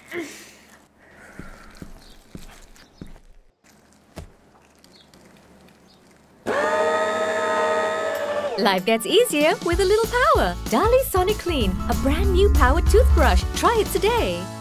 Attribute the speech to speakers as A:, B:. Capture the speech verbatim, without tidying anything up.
A: Life gets easier with a little power. Darlie Sonic Clean, a brand new powered toothbrush. Try it today.